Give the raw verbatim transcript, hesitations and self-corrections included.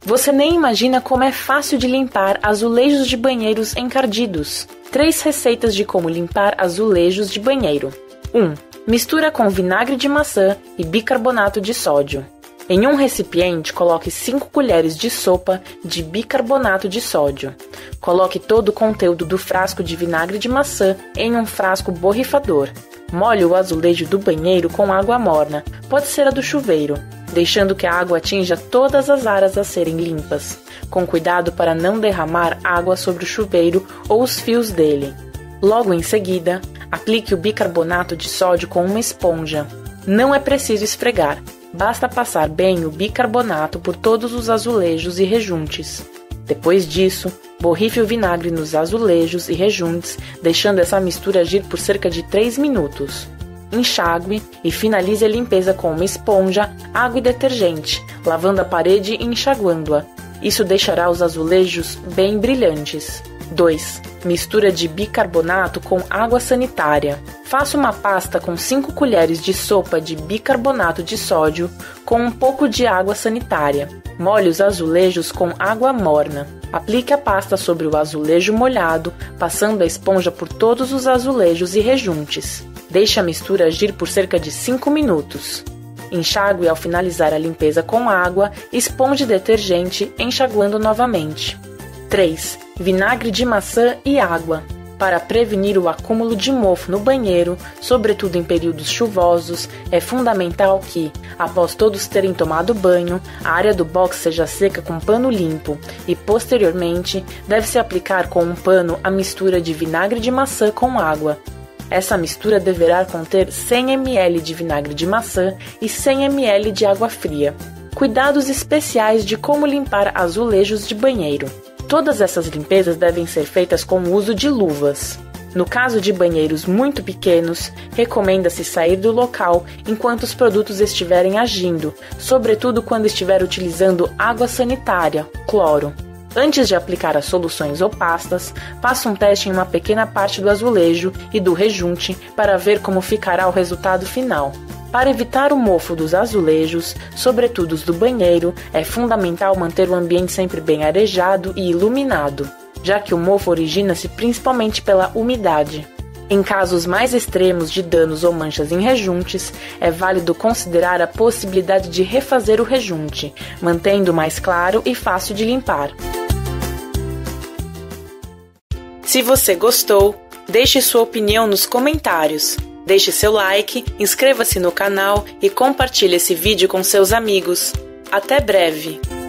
Você nem imagina como é fácil de limpar azulejos de banheiros encardidos. Três receitas de como limpar azulejos de banheiro. um. Mistura com vinagre de maçã e bicarbonato de sódio. Em um recipiente, coloque cinco colheres de sopa de bicarbonato de sódio. Coloque todo o conteúdo do frasco de vinagre de maçã em um frasco borrifador. Molhe o azulejo do banheiro com água morna, pode ser a do chuveiro, deixando que a água atinja todas as áreas a serem limpas, com cuidado para não derramar água sobre o chuveiro ou os fios dele. Logo em seguida, aplique o bicarbonato de sódio com uma esponja. Não é preciso esfregar, basta passar bem o bicarbonato por todos os azulejos e rejuntes. Depois disso, borrife o vinagre nos azulejos e rejuntes, deixando essa mistura agir por cerca de três minutos. Enxague e finalize a limpeza com uma esponja, água e detergente, lavando a parede e enxaguando-a. Isso deixará os azulejos bem brilhantes. dois. Mistura de bicarbonato com água sanitária. Faça uma pasta com cinco colheres de sopa de bicarbonato de sódio com um pouco de água sanitária. Molhe os azulejos com água morna. Aplique a pasta sobre o azulejo molhado, passando a esponja por todos os azulejos e rejuntes. Deixe a mistura agir por cerca de cinco minutos. Enxague ao finalizar a limpeza com água, esponja e detergente, enxaguando novamente. três. Vinagre de maçã e água. Para prevenir o acúmulo de mofo no banheiro, sobretudo em períodos chuvosos, é fundamental que, após todos terem tomado banho, a área do box seja seca com pano limpo e, posteriormente, deve-se aplicar com um pano a mistura de vinagre de maçã com água. Essa mistura deverá conter cem mililitros de vinagre de maçã e cem mililitros de água fria. Cuidados especiais de como limpar azulejos de banheiro. Todas essas limpezas devem ser feitas com o uso de luvas. No caso de banheiros muito pequenos, recomenda-se sair do local enquanto os produtos estiverem agindo, sobretudo quando estiver utilizando água sanitária, cloro. Antes de aplicar as soluções ou pastas, faça um teste em uma pequena parte do azulejo e do rejunte para ver como ficará o resultado final. Para evitar o mofo dos azulejos, sobretudo os do banheiro, é fundamental manter o ambiente sempre bem arejado e iluminado, já que o mofo origina-se principalmente pela umidade. Em casos mais extremos de danos ou manchas em rejuntes, é válido considerar a possibilidade de refazer o rejunte, mantendo mais claro e fácil de limpar. Se você gostou, deixe sua opinião nos comentários. Deixe seu like, inscreva-se no canal e compartilhe esse vídeo com seus amigos. Até breve!